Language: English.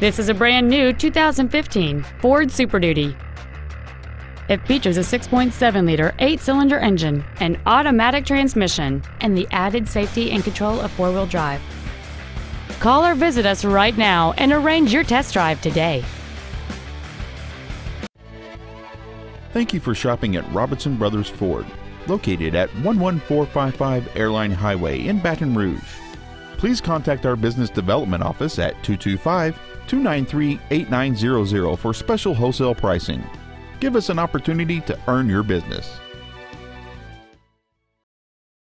This is a brand new 2015 Ford Super Duty. It features a 6.7-liter 8-cylinder engine, an automatic transmission, and the added safety and control of four-wheel drive. Call or visit us right now and arrange your test drive today. Thank you for shopping at Robertson Brothers Ford, located at 11455 Airline Highway in Baton Rouge. Please contact our business development office at 225-293-8900 for special wholesale pricing. Give us an opportunity to earn your business.